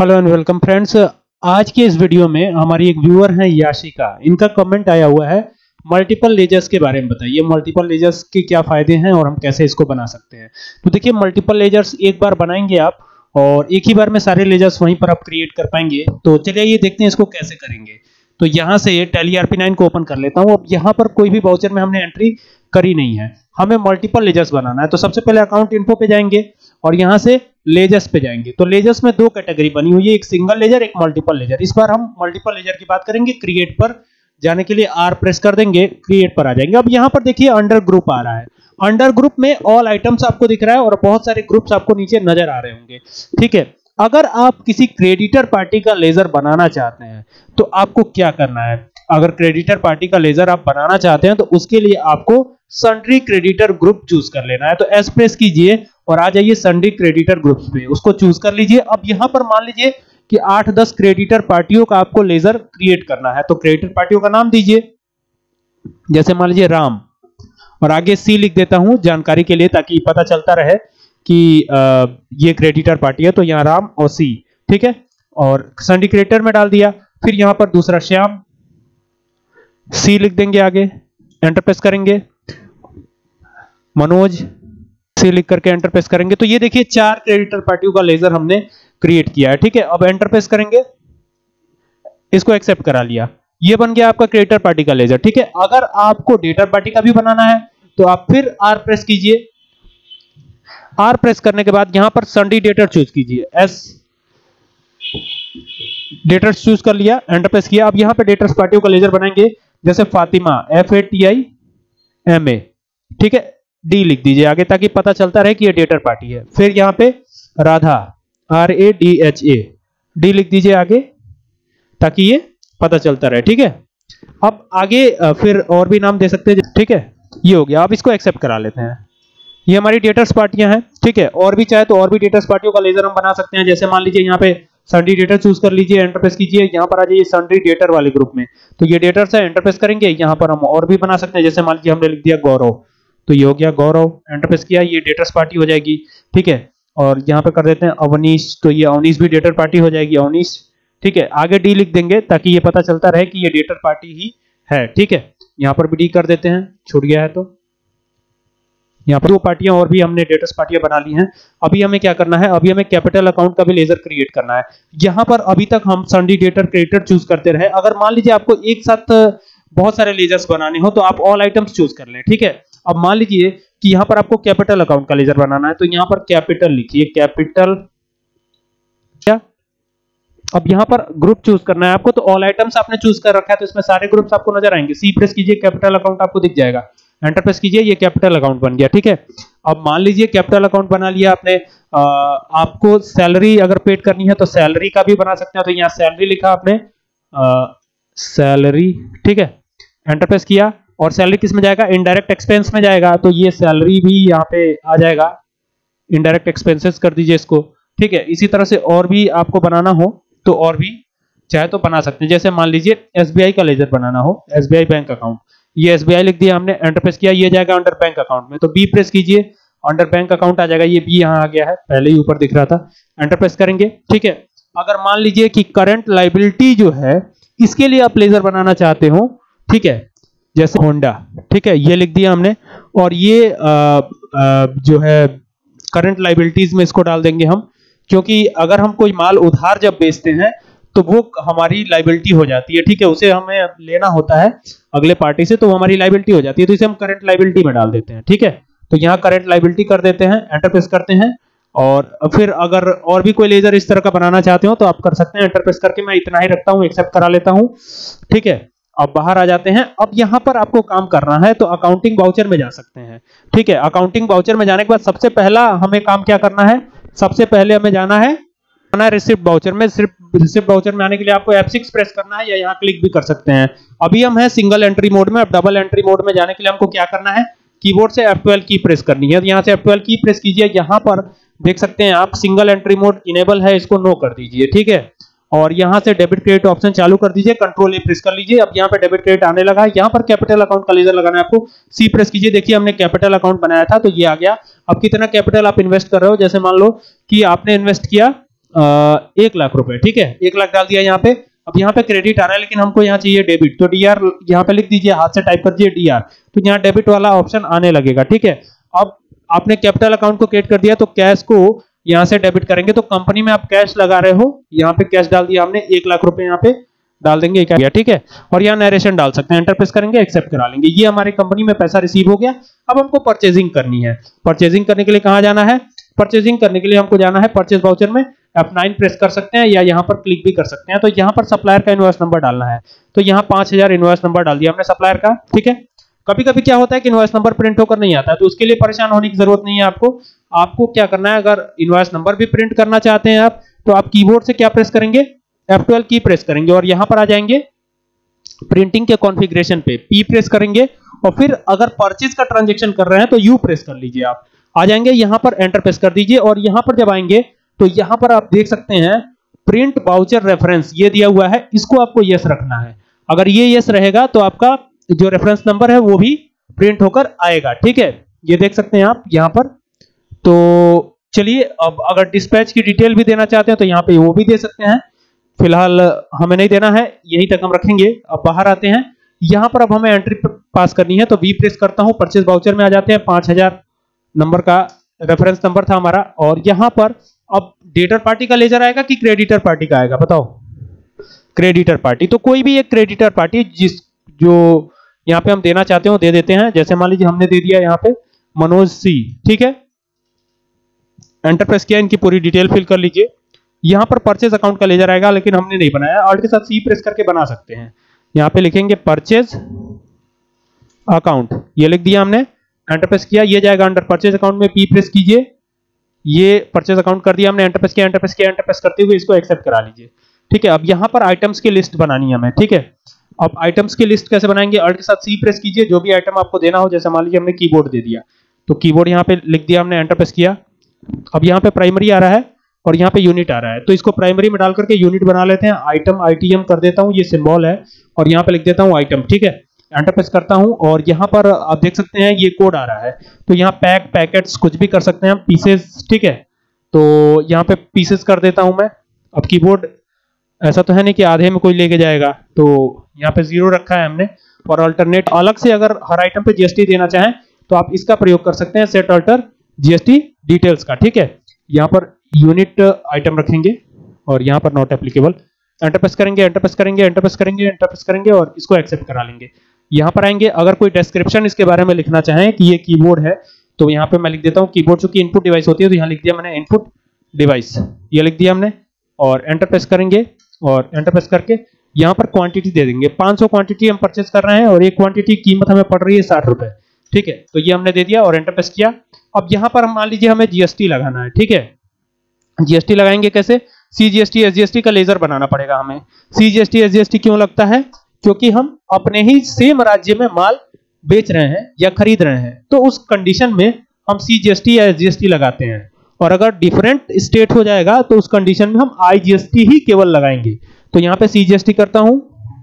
Hello and welcome friends. आज के इस वीडियो में हमारी एक व्यूअर है याशिका। इनका कमेंट आया हुआ है मल्टीपल लेजर्स के बारे में बताइए, मल्टीपल लेजर्स के क्या फायदे हैं और हम कैसे इसको बना सकते हैं। तो देखिए, मल्टीपल लेजर्स एक बार बनाएंगे आप और एक ही बार में सारे लेजर्स वहीं पर आप क्रिएट कर पाएंगे। तो चलिए ये देखते हैं इसको कैसे करेंगे। तो यहाँ से टैली RP9 को ओपन कर लेता हूँ। अब यहाँ पर कोई भी वाउचर में हमने एंट्री करी नहीं है, हमें मल्टीपल लेजर्स बनाना है। तो सबसे पहले अकाउंट इन्फो पे जाएंगे और यहाँ से लेजर्स पे जाएंगे। तो लेजर्स में दो कैटेगरी बनी हुई है, एक सिंगल लेजर, एक मल्टीपल लेजर। इस बार हम मल्टीपल लेजर की बात करेंगे। क्रिएट पर जाने के लिए R प्रेस कर देंगे, क्रिएट पर आ जाएंगे। अब यहाँ पर देखिए अंडर ग्रुप आ रहा है। अंडर ग्रुप में ऑल आइटम्स आपको दिख रहा है और बहुत सारे ग्रुप्स आपको नीचे नजर आ रहे होंगे। ठीक है, अगर आप किसी क्रेडिटर पार्टी का लेजर बनाना चाहते हैं तो आपको क्या करना है। अगर क्रेडिटर पार्टी का लेजर आप बनाना चाहते हैं तो उसके लिए आपको सन्ड्री क्रेडिटर ग्रुप चूज कर लेना है। तो एस प्रेस कीजिए और आ जाइए सन्ड्री क्रेडिटर ग्रुप्स पे, उसको चूज कर लीजिए। अब यहां पर मान लीजिए कि 8-10 क्रेडिटर पार्टियों का आपको लेजर क्रिएट करना है। तो क्रेडिटर पार्टियों का नाम दीजिए, जैसे मान लीजिए राम, और आगे सी लिख देता हूं जानकारी के लिए, ताकि पता चलता रहे कि ये क्रेडिटर पार्टी है। तो यहां राम और सी, ठीक है, और सन्ड्री क्रेडिटर में डाल दिया। फिर यहां पर दूसरा श्याम, सी लिख देंगे, आगे एंटर प्रेस करेंगे। मनोज, सी लिख करके एंटर प्रेस करेंगे। तो ये देखिए 4 क्रेडिटर पार्टियों का लेजर हमने क्रिएट किया है। ठीक है, अब एंटर प्रेस करेंगे, इसको एक्सेप्ट करा लिया। ये बन गया आपका क्रेडिटर पार्टी का लेजर। ठीक है, अगर आपको डेटर पार्टी का भी बनाना है तो आप फिर R प्रेस कीजिए। R प्रेस करने के बाद यहां पर सन्ड्री डेटर चूज कीजिए, एस डेटर्स चूज कर लिया, एंटर प्रेस किया। अब यहां पे डेटर्स पार्टियों का लेजर बनाएंगे, जैसे फातिमा, FATIMA, ठीक है, D लिख दीजिए आगे, ताकि पता चलता रहे कि ये डेटर पार्टी है। फिर यहां पे राधा, RADHA, D लिख दीजिए आगे, ताकि ये पता चलता रहे। ठीक है, अब आगे फिर और भी नाम दे सकते हैं। ठीक है, ये हो गया। अब इसको एक्सेप्ट करा लेते हैं। ये हमारी डेटर्स पार्टियां हैं। ठीक है, और भी चाहे तो और भी डेटर्स पार्टियों का लेजर हम बना सकते हैं। जैसे मान लीजिए यहाँ पे सन्ड्री डेटर चूज कर लीजिए, एंटर प्रेस कीजिए, यहाँ पर आ जाइए सन्ड्री डेटर वाले ग्रुप में। तो ये डेटर्स है, एंटर प्रेस करेंगे। यहाँ पर हम और भी बना सकते हैं, जैसे मान लीजिए हमने लिख दिया गौरव, तो ये हो गया गौरव, एंटर प्रेस किया, ये डेटर्स पार्टी हो जाएगी। ठीक है, और यहाँ पे कर देते हैं अवनीश, तो ये अवनीश भी डेटर पार्टी हो जाएगी, अवनीश। ठीक है, आगे D लिख देंगे ताकि ये पता चलता रहे कि ये डेटर पार्टी ही है। ठीक है, यहाँ पर भी D कर देते हैं, छूट गया है। तो यहाँ पर 2 पार्टियां और भी हमने डेटर्स पार्टियां बना ली हैं। अभी हमें क्या करना है, अभी हमें कैपिटल अकाउंट का भी लेजर क्रिएट करना है। यहाँ पर अभी तक हम सन्ड्री डेटर क्रेडिटर चूज करते रहे। अगर मान लीजिए आपको एक साथ बहुत सारे लेजर्स बनाने हो तो आप ऑल आइटम्स चूज कर लें। ठीक है, अब मान लीजिए कि यहाँ पर आपको कैपिटल अकाउंट का लेजर बनाना है, तो यहाँ पर कैपिटल लिखिए, कैपिटल क्या। अब यहाँ पर ग्रुप चूज करना है आपको, तो ऑल आइटम्स आपने चूज कर रखा है, तो इसमें सारे ग्रुप्स आपको नजर आएंगे। सी प्रेस कीजिए, कैपिटल अकाउंट आपको दिख जाएगा, एंटर प्रेस कीजिए, ये कैपिटल अकाउंट बन गया। ठीक है, अब मान लीजिए कैपिटल अकाउंट बना लिया आपने। आपको सैलरी अगर पेड करनी है तो सैलरी का भी बना सकते हैं। तो यहाँ सैलरी लिखा आपने, सैलरी। ठीक है, एंटर प्रेस किया, और सैलरी किस में जाएगा, इनडायरेक्ट एक्सपेंस में जाएगा। तो ये सैलरी भी यहाँ पे आ जाएगा, इनडायरेक्ट एक्सपेंसेस कर दीजिए इसको। ठीक है, इसी तरह से और भी आपको बनाना हो तो और भी चाहे तो बना सकते हैं। जैसे मान लीजिए SBI का लेजर बनाना हो, SBI बैंक अकाउंट, ये SBI लिख दिया हमने, एंटर प्रेस किया, ये जाएगा अंडर बैंक अकाउंट में। तो B प्रेस कीजिए, अंडर बैंक अकाउंट आ जाएगा, ये B यहाँ आ गया है, पहले ही ऊपर दिख रहा था, एंटर प्रेस करेंगे। ठीक है, अगर मान लीजिए कि करंट लायबिलिटी जो है इसके लिए आप लेजर बनाना चाहते हो, ठीक है, जैसे होंडा, ठीक है, ये लिख दिया हमने, और ये जो है करंट लायबिलिटीज में इसको डाल देंगे हम, क्योंकि अगर हम कोई माल उधार जब बेचते हैं तो वो हमारी लायबिलिटी हो जाती है। ठीक है, उसे हमें लेना होता है अगले पार्टी से, तो वो हमारी लायबिलिटी हो जाती है, तो इसे हम करंट लायबिलिटी में डाल देते हैं। ठीक है, तो यहाँ करंट लायबिलिटी कर देते हैं, एंटर प्रेस करते हैं। और फिर अगर और भी कोई लेजर इस तरह का बनाना चाहते हो तो आप कर सकते हैं, एंटर प्रेस करके। मैं इतना ही रखता हूँ, एक्सेप्ट करा लेता हूँ। ठीक है, अब बाहर आ जाते हैं। अब यहाँ पर आपको काम करना है तो अकाउंटिंग वाउचर में जा सकते हैं। ठीक है, अकाउंटिंग वाउचर में जाने के बाद सबसे पहला हमें काम क्या करना है, सबसे पहले हमें जाना है रिसिप्ट वाउचर में। सिर्फ रिसिप्ट वाउचर में आने के लिए आपको F6 प्रेस करना है, या यहाँ क्लिक भी कर सकते हैं। अभी हम हैं सिंगल एंट्री मोड में। अब डबल एंट्री मोड में जाने के लिए हमको क्या करना है, कीबोर्ड से F12 की प्रेस करनी है। यहाँ से F12 की प्रेस कीजिए, यहाँ पर देख सकते हैं आप सिंगल एंट्री मोड इनेबल है, इसको नो कर दीजिए। ठीक है, और यहाँ से डेबिट क्रेडिट ऑप्शन चालू कर दीजिए, कंट्रोल A प्रेस कर लीजिए। अब यहाँ पे डेबिट क्रेडिट आने लगा है। यहाँ पर कैपिटल अकाउंट का लेजर लगाना है आपको, C प्रेस कीजिए। देखिए हमने कैपिटल अकाउंट बनाया था तो ये आ गया। अब कितना कैपिटल आप इन्वेस्ट कर रहे हो, जैसे मान लो कि आपने इन्वेस्ट किया 1 लाख रुपए, ठीक है, 1 लाख डाल दिया यहाँ पे। अब यहाँ पे क्रेडिट आ रहा है लेकिन हमको यहाँ चाहिए डेबिट, तो डीआर यहाँ पे लिख दीजिए, हाथ से टाइप कर दीजिए डीआर, तो यहाँ डेबिट वाला ऑप्शन आने लगेगा, ठीक है। अब आपने कैपिटल अकाउंट को क्रिएट कर दिया तो कैश को यहाँ से डेबिट करेंगे, तो कंपनी में आप कैश लगा रहे हो, यहाँ पे कैश डाल दिया हमने, 1 लाख रुपए यहाँ पे डाल देंगे, ठीक है। और यहाँ नरेशन डाल सकते हैं, एंटर प्रेस करेंगे, एक्सेप्ट करा लेंगे, ये हमारी कंपनी में पैसा रिसीव हो गया। अब हमको परचेजिंग करनी है। परचेजिंग करने के लिए कहाँ जाना है? परचेजिंग करने के लिए हमको जाना है परचेज वाउचर में, F9 प्रेस कर सकते हैं या यहाँ पर क्लिक भी कर सकते हैं। तो यहाँ पर सप्लायर का इनवॉइस नंबर डालना है, तो यहाँ 5000 इनवॉइस नंबर डाल दिया हमने सप्लायर का, ठीक है। कभी कभी क्या होता है कि इनवॉइस नंबर प्रिंट होकर नहीं आता है, तो उसके लिए परेशान होने की जरूरत नहीं है आपको। आपको क्या करना है, अगर इनवॉइस नंबर भी प्रिंट करना चाहते हैं आप, तो आप कीबोर्ड से क्या प्रेस करेंगे, F12 की प्रेस करेंगे और यहाँ पर आ जाएंगे प्रिंटिंग के कॉन्फ़िगरेशन पे, P प्रेस करेंगे और फिर अगर परचेज का ट्रांजैक्शन कर रहे हैं तो U प्रेस कर लीजिए, आप आ जाएंगे, यहाँ पर एंटर प्रेस कर दीजिए। और यहाँ पर जब आएंगे तो यहाँ पर आप देख सकते हैं प्रिंट वाउचर रेफरेंस ये दिया हुआ है, इसको आपको यस रखना है। अगर ये यस रहेगा तो आपका जो रेफरेंस नंबर है वो भी प्रिंट होकर आएगा, ठीक है, ये देख सकते हैं आप यहाँ पर। तो चलिए, अब अगर डिस्पैच की डिटेल भी देना चाहते हैं तो यहाँ पे वो भी दे सकते हैं, फिलहाल हमें नहीं देना है, यहीं तक हम रखेंगे। अब बाहर आते हैं, यहाँ पर अब हमें एंट्री पास करनी है, तो वी प्रेस करता हूँ, परचेज वाउचर में आ जाते हैं, 5000 नंबर का रेफरेंस नंबर था हमारा। और यहाँ पर अब डेटर पार्टी का लेजर आएगा कि क्रेडिटर पार्टी का आएगा, बताओ? क्रेडिटर पार्टी, तो कोई भी एक क्रेडिटर पार्टी जो यहाँ पे हम देना चाहते हो दे देते हैं। जैसे मान लीजिए हमने दे दिया यहाँ पे मनोज सी, ठीक है, एंटर प्रेस किया, इनकी पूरी डिटेल फिल कर लीजिए। यहाँ पर परचेज अकाउंट का लेजर आएगा लेकिन हमने नहीं बनाया, ऑल्ट के साथ सी प्रेस करके बना सकते हैं। यहाँ पे लिखेंगे परचेज अकाउंट, ये लिख दिया हमने, एंटर प्रेस किया, ये जाएगा अंडर परचेज अकाउंट में, पी प्रेस कीजिए, ये परचेज अकाउंट कर दिया हमने, एंटर प्रेस किया, एंटर प्रेस किया, एंटर प्रेस करते हुए इसको एक्सेप्ट करा लीजिए, ठीक है। अब यहाँ पर आइटम्स की लिस्ट बनानी है हमें, ठीक है। अब आइटम्स की लिस्ट कैसे बनाएंगे, ऑल्ट के साथ सी प्रेस कीजिए, जो भी आइटम आपको देना हो, जैसे मान लीजिए हमने कीबोर्ड दे दिया तो कीबोर्ड यहाँ पे लिख दिया हमने, एंटर प्रेस किया। अब यहाँ पे प्राइमरी आ रहा है और यहाँ पे यूनिट आ रहा है, तो इसको प्राइमरी में डाल करके यूनिट बना लेते हैं। आइटम आईटीएम कर देता हूँ, ये सिंबल है, और यहाँ पे लिख देता हूँ आइटम, ठीक है, एंटर प्रेस करता हूँ। और यहाँ पर आप देख सकते हैं ये कोड आ रहा है, तो यहाँ पैक पैकेट्स कुछ भी कर सकते हैं हम, पीसेस, ठीक है, तो यहाँ पे पीसेस कर देता हूँ मैं। अब कीबोर्ड ऐसा तो है नहीं कि आधे में कोई लेके जाएगा, तो यहाँ पे 0 रखा है हमने। और अल्टरनेट अलग से अगर हर आइटम पे जीएसटी देना चाहें तो आप इसका प्रयोग कर सकते हैं, सेट अल्टर जीएसटी डिटेल्स का, ठीक है। यहाँ पर यूनिट आइटम रखेंगे और यहाँ पर नॉट एप्लीकेबल, एंटर प्रेस करेंगे, एंटर प्रेस करेंगे, एंटर प्रेस करेंगे, एंटर प्रेस करेंगे और इसको एक्सेप्ट करा लेंगे। यहाँ पर आएंगे, अगर कोई डिस्क्रिप्शन इसके बारे में लिखना चाहें कि ये कीबोर्ड है, तो यहाँ पे मैं लिख देता हूँ कीबोर्ड चूंकि इनपुट डिवाइस होती है, तो यहाँ लिख दिया मैंने इनपुट डिवाइस, ये लिख दिया हमने, और एंटर प्रेस करेंगे और एंटर प्रेस करके यहाँ पर क्वांटिटी दे देंगे, 500 क्वांटिटी हम परचेज कर रहे हैं और एक क्वांटिटी कीमत हमें पड़ रही है 60 रुपए, ठीक है, तो ये हमने दे दिया और एंटर प्रेस किया। अब यहाँ पर हम मान लीजिए हमें जीएसटी लगाना है, ठीक है, जीएसटी लगाएंगे कैसे, सीजीएसटी एसजीएसटी का लेजर बनाना पड़ेगा हमें। सीजीएसटी एसजीएसटी क्यों लगता है, क्योंकि हम अपने ही सेम राज्य में माल बेच रहे हैं या खरीद रहे हैं, तो उस कंडीशन में हम सीजीएसटी या एसजीएसटी लगाते हैं। और अगर डिफरेंट स्टेट हो जाएगा तो उस कंडीशन में हम आईजीएसटी ही केवल लगाएंगे। तो यहाँ पे सीजीएसटी करता हूं,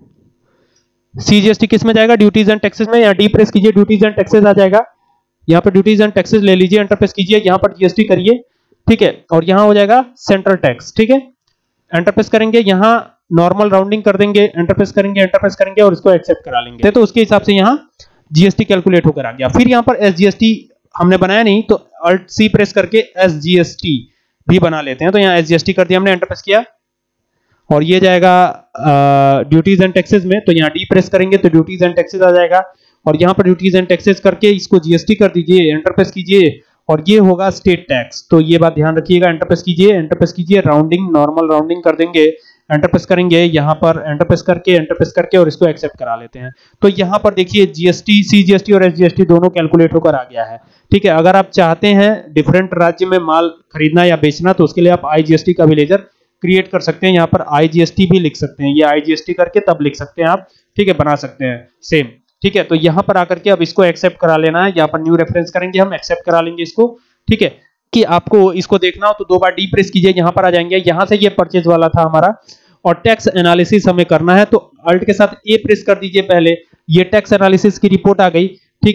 सीजीएसटी किस में जाएगा, ड्यूटीज एंड टैक्सेस में, यहाँ डी प्रेस कीजिए, ड्यूटीज एंड टैक्सेस आ जाएगा, यहाँ पर ड्यूटीज एंड टैक्सेस ले लीजिए, एंटर प्रेस कीजिए, यहाँ पर जीएसटी करिए, ठीक है, और यहाँ हो जाएगा सेंट्रल टैक्स, ठीक है, एंटर प्रेस करेंगे, यहाँ नॉर्मल राउंडिंग कर देंगे, एंटर प्रेस करेंगे, एंटर प्रेस करेंगे और इसको एक्सेप्ट करा लेंगे, तो उसके हिसाब से यहाँ जीएसटी कैलकुलेट होकर आ गया। फिर यहाँ पर एसजीएसटी हमने बनाया नहीं, तो अल्ट सी प्रेस करके एसजीएसटी भी बना लेते हैं, तो यहाँ एसजीएसटी कर दिया हमने, एंटर प्रेस किया और ये जाएगा ड्यूटीज एंड टैक्सेस में, तो यहाँ डी प्रेस करेंगे तो ड्यूटीज एंड टैक्सेस आ जाएगा, और यहाँ पर ड्यूटीज एंड टैक्सेस करके इसको जीएसटी कर दीजिए, एंटर प्रेस कीजिए और ये होगा स्टेट टैक्स, तो ये बात ध्यान रखिएगा, एंटर प्रेस कीजिए, एंटर प्रेस कीजिए, राउंडिंग नॉर्मल राउंडिंग कर देंगे, एंटर प्रेस करेंगे, यहाँ पर एंटर प्रेस करके और इसको एक्सेप्ट करा लेते हैं। तो यहाँ पर देखिए जीएसटी, सीजीएसटी और एसजीएसटी दोनों कैलकुलेट होकर आ गया है, ठीक है। अगर आप चाहते हैं डिफरेंट राज्य में माल खरीदना या बेचना, तो उसके लिए आप आईजीएसटी का भी लेजर क्रिएट कर सकते हैं, यहाँ पर आईजीएसटी भी लिख सकते हैं, ये आईजीएसटी करके तब लिख सकते हैं आप, ठीक है, बना सकते हैं सेम, ठीक है। तो यहाँ पर आकर के अब इसको एक्सेप्ट करा लेना है, यहाँ पर न्यू रेफरेंस करेंगे, हम एक्सेप्ट करा लेंगे इसको, ठीक है। कि आपको इसको देखना हो तो 2 बार डी प्रेस कीजिए, यहाँ पर आ जाएंगे, यहाँ से ये परचेज वाला था हमारा, और टैक्स एनालिसिस हमें करना है, तो अल्ट के साथ ए प्रेस कर दीजिए पहले, ये टैक्स एनालिसिस की रिपोर्ट आ गई, ठीक है।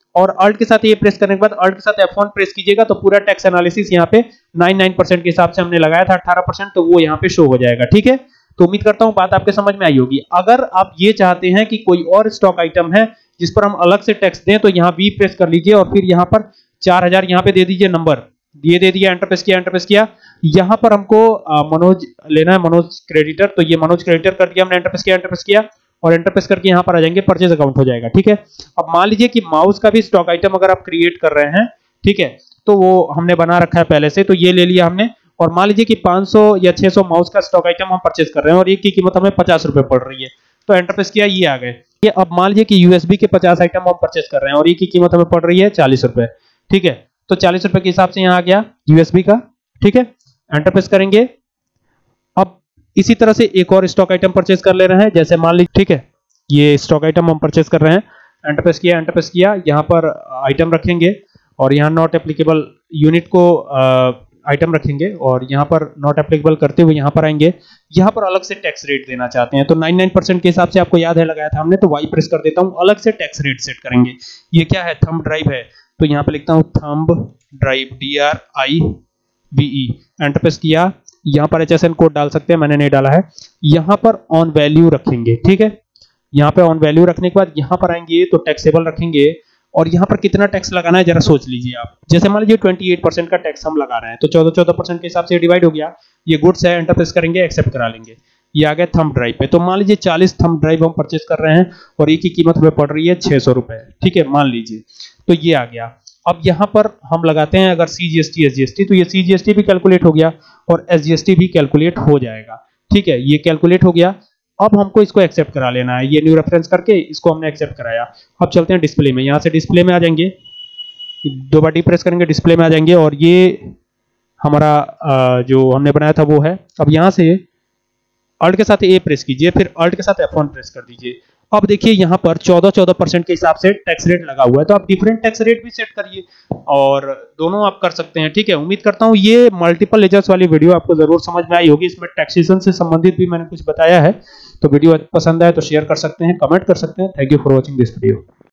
और अल्ट के साथ ये प्रेस करने के बाद अल्ट के साथ F1 प्रेस कीजिएगा तो पूरा टैक्स एनालिसिस यहाँ पे 99% के हिसाब से हमने लगाया था 18%, तो वो यहाँ पे शो हो जाएगा। ठीक है, तो उम्मीद करता हूँ बात आपके समझ में आई होगी। अगर आप ये चाहते हैं कि कोई और स्टॉक आइटम है जिस पर हम अलग से टैक्स दें, तो यहाँ B प्रेस कर लीजिए और फिर यहाँ पर 4000 यहाँ पे दे दीजिए नंबर, ये दे दिया, एंटर प्रेस किया। यहाँ पर हमको मनोज लेना है, मनोज क्रेडिटर, तो ये मनोज क्रेडिटर कर दिया हमने, एंटर प्रेस किया और एंटर प्रेस करके यहाँ पर आ जाएंगे, परचेज अकाउंट हो जाएगा। ठीक है, अब मान लीजिए कि माउस का भी स्टॉक आइटम अगर आप क्रिएट कर रहे हैं, ठीक है, तो वो हमने बना रखा है पहले से, तो ये ले लिया हमने। और मान लीजिए कि 500 या 600 माउस का स्टॉक आइटम हम परचेज कर रहे हैं और एक की कीमत हमें 50 रुपए पड़ रही है, तो एंटर प्रेस किया, ये आ गए। ये अब मान लीजिए कि यूएसबी के 50 आइटम हम परचेज कर रहे हैं और एक की कीमत हमें पड़ रही है 40 रुपए। ठीक है, तो 40 रुपए के हिसाब से यहाँ आ गया यूएसबी का। ठीक है, एंटर प्रेस करेंगे। अब इसी तरह से एक और स्टॉक आइटम परचेज कर ले रहे हैं, जैसे मान लीजिए, ठीक है, ये स्टॉक आइटम हम परचेज कर रहे हैं, एंटर प्रेस किया, यहाँ पर आइटम रखेंगे और यहाँ नॉट एप्लीकेबल यूनिट को आइटम रखेंगे और यहाँ पर नॉट एप्लीकेबल करते हुए यहाँ पर आएंगे। यहाँ पर अलग से टैक्स रेट देना चाहते हैं तो 99% के हिसाब से आपको याद है लगाया था हमने, तो वाई प्रेस कर देता हूँ, अलग से टैक्स रेट सेट करेंगे। ये क्या है, थंब ड्राइव है, तो यहाँ पे लिखता हूँ thumb drive, DRIVE, enter press किया। यहाँ पर HSN कोड डाल सकते हैं, मैंने नहीं डाला है। यहाँ पर ऑन वैल्यू रखेंगे। ठीक है, यहाँ पे ऑन वैल्यू रखने के बाद यहाँ पर आएंगे तो टैक्सेबल रखेंगे और यहाँ पर कितना टैक्स लगाना है जरा सोच लीजिए आप। जैसे मान लीजिए 28% का टैक्स हम लगा रहे हैं तो 14% के हिसाब से डिवाइड हो गया। ये गुड्स है, एंटर प्रेस करेंगे, एक्सेप्ट करा लेंगे, ये आ गया थंब ड्राइव पे। तो मान लीजिए 40 थंब ड्राइव हम परचेज कर रहे हैं और एक की कीमत हमें पड़ रही है 600 रुपए। ठीक है, मान लीजिए, तो ये आ गया। अब यहाँ पर हम लगाते हैं अगर CGST SGST, तो ये CGST भी कैलकुलेट हो गया और SGST भी कैलकुलेट हो जाएगा। ठीक है, ये कैलकुलेट हो गया। अब हमको इसको एक्सेप्ट करा लेना है, ये न्यू रेफरेंस करके इसको हमने एक्सेप्ट कराया। अब चलते हैं डिस्प्ले में, यहाँ से डिस्प्ले में आ जाएंगे, दो बार डी प्रेस करेंगे, डिस्प्ले में आ जाएंगे और ये हमारा जो हमने बनाया था वो है। अब यहाँ से अल्ट के साथ A प्रेस कीजिए, फिर अल्ट के साथ F1 प्रेस कर दीजिए। अब देखिए यहाँ पर 14% के हिसाब से टैक्स रेट लगा हुआ है, तो आप डिफरेंट टैक्स रेट भी सेट करिए और दोनों आप कर सकते हैं। ठीक है, उम्मीद करता हूँ ये मल्टीपल लेजर्स वाली वीडियो आपको जरूर समझ में आई होगी। इसमें टैक्सेशन से संबंधित भी मैंने कुछ बताया है, तो वीडियो पसंद आए तो शेयर कर सकते हैं, कमेंट कर सकते हैं। Thank you for watching this video.